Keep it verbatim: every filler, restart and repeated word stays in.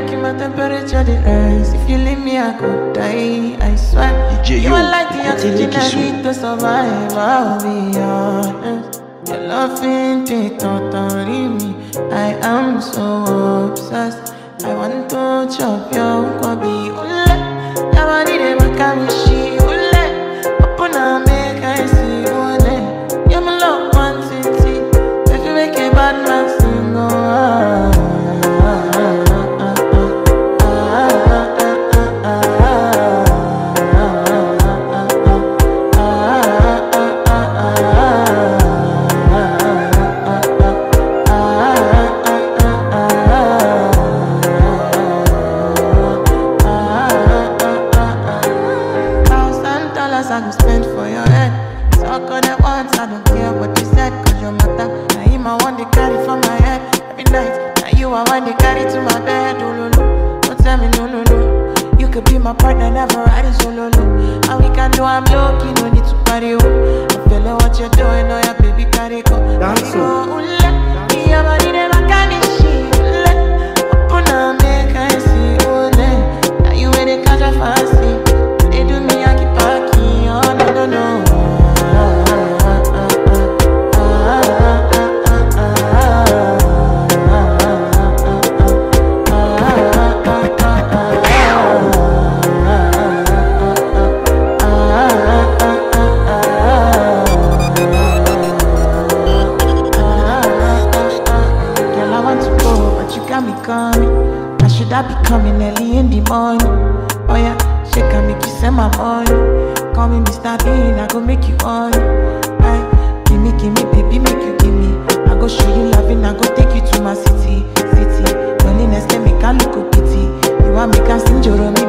making my temperature the rise. If you leave me, I could die, I swear. D J You Yo, are like the oxygen I Kisu. need to survive, I'll be honest. Your loving take totally me. I am so obsessed. I want to chop your kwabi. Ule, your body dey make me she. Ule, open and make I see. Ule, you're my love quantity. If you make a bad man sing, oh ah. I go spend for your head. Talk on it once, I don't care what you said. Cause your matter, now you my one they carry for my head. Every night, now you are one they carry to my bed. Oh, no, no, don't tell me no, no, no. You could be my partner, never riding solo, no. And we can do, I'm low-key, no need to party, oh. I'm feeling what you're doing, oh yeah, baby, carry go. Carry go, ule. Your body, they make me she, ule. Open up, make I see, ule. Now you ready, catch a fancy. They do me, I keep back. Oh, no, no, no. Girl, I want to go, but you got me coming. I should I be coming early in the morning? Oh yeah, shake and make you send my money. Call me Mister Bean, I go make you on. Aye, gimme, gimme, baby, make you gimme. I go show you loving, I go take you to my city, city. Loneliness can make a look pity. You want me can sing your